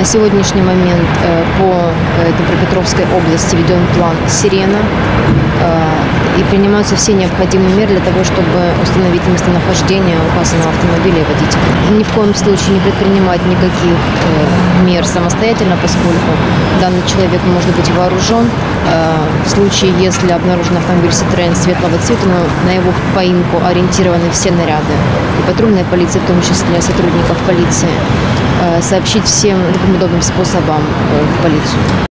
сегодняшний момент по Днепропетровской области введен план «Сирена» и принимаются все необходимые меры для того, чтобы установить местонахождение указанного автомобиля и водителя. Ни в коем случае не предпринимать никаких мер самостоятельно, поскольку данный человек может быть вооружен. В случае, если обнаружен автомобиль Citroën светлого цвета, но на его поимку ориентированы все наряды, и патрульная полиция, в том числе сотрудников полиции, сообщить всем любым удобным способом в полицию.